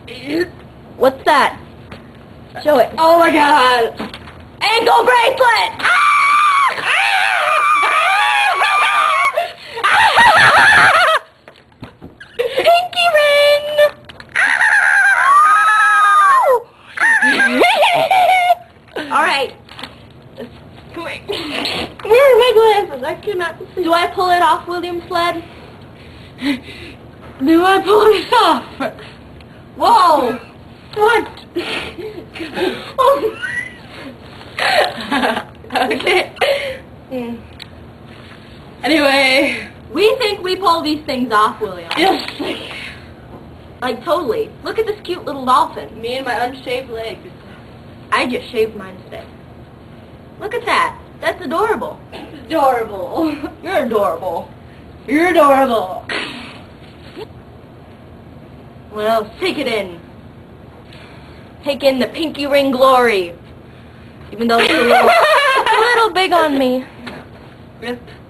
What's that? Show it. Oh my god! Ankle bracelet! Pinky ring! Alright. Where are my glasses? I cannot see. Do I pull it off William Sled? Do I pull this off? Whoa! What? Oh. Okay. Anyway. We think we pull these things off, William. Yes. Like, totally. Look at this cute little dolphin. Me and my unshaved legs. I just shaved mine today. Look at that. That's adorable. Adorable. You're adorable. You're adorable. Well, take it in. Take in the pinky ring glory. Even though it's a little big on me. Rip.